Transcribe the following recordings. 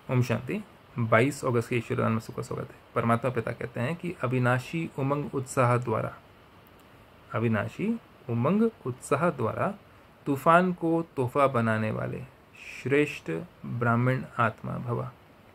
ओम शांति। 22 अगस्त के ईश्वरदान में सुख स्वागत है। परमात्मा पिता कहते हैं कि अविनाशी उमंग उत्साह द्वारा तूफान को तोहफा बनाने वाले श्रेष्ठ ब्राह्मण आत्मा भवा।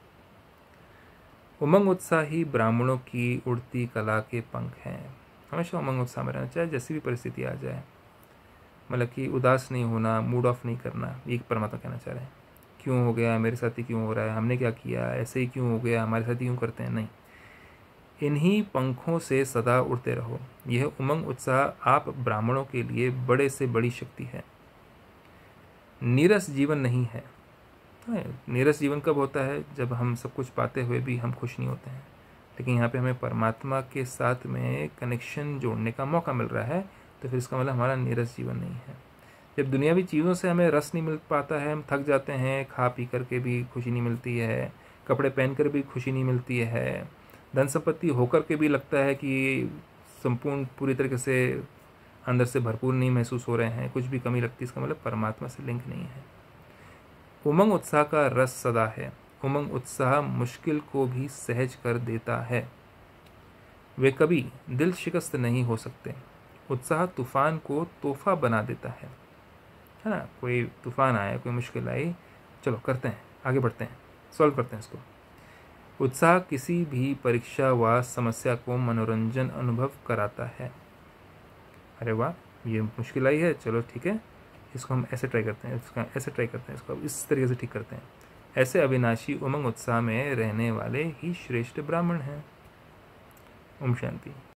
उमंग उत्साह ही ब्राह्मणों की उड़ती कला के पंख हैं। हमेशा उमंग उत्साह में रहना चाहिए, जैसी भी परिस्थिति आ जाए। मतलब कि उदास नहीं होना, मूड ऑफ नहीं करना, ये परमात्मा कहना चाह रहे हैं। क्यों हो गया, मेरे साथ ही क्यों हो रहा है, हमने क्या किया, ऐसे ही क्यों हो गया, हमारे साथ ही क्यों करते हैं, नहीं। इन्हीं पंखों से सदा उड़ते रहो। यह उमंग उत्साह आप ब्राह्मणों के लिए बड़े से बड़ी शक्ति है। नीरस जीवन नहीं है। नीरस जीवन कब होता है? जब हम सब कुछ पाते हुए भी हम खुश नहीं होते हैं। लेकिन यहाँ पे हमें परमात्मा के साथ में कनेक्शन जोड़ने का मौका मिल रहा है, तो फिर इसका मतलब हमारा नीरस जीवन नहीं है। जब दुनियावी चीज़ों से हमें रस नहीं मिल पाता है, हम थक जाते हैं, खा पी करके भी खुशी नहीं मिलती है, कपड़े पहन कर भी खुशी नहीं मिलती है, धन संपत्ति होकर के भी लगता है कि संपूर्ण पूरी तरीके से अंदर से भरपूर नहीं महसूस हो रहे हैं, कुछ भी कमी लगती है, इसका मतलब परमात्मा से लिंक नहीं है। उमंग उत्साह का रस सदा है। उमंग उत्साह मुश्किल को भी सहज कर देता है। वे कभी दिल शिकस्त नहीं हो सकते। उत्साह तूफान को तोहफा बना देता है ना। कोई तूफान आया, कोई मुश्किल आई, चलो करते हैं, आगे बढ़ते हैं, सॉल्व करते हैं इसको। उत्साह किसी भी परीक्षा व समस्या को मनोरंजन अनुभव कराता है। अरे वाह, ये मुश्किल आई है, चलो ठीक है, इसको हम ऐसे ट्राई करते हैं, इसका ऐसे ट्राई करते हैं, इसको इस तरीके से ठीक करते हैं। ऐसे अविनाशी उमंग उत्साह में रहने वाले ही श्रेष्ठ ब्राह्मण हैं। ओम शांति।